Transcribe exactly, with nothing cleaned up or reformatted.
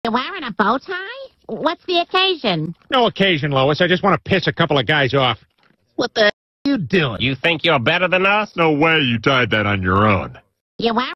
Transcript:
You're wearing a bow tie? What's the occasion? No occasion, Lois. I just want to piss a couple of guys off. What the hell are you doing? You think you're better than us? No way you tied that on your own. You wearing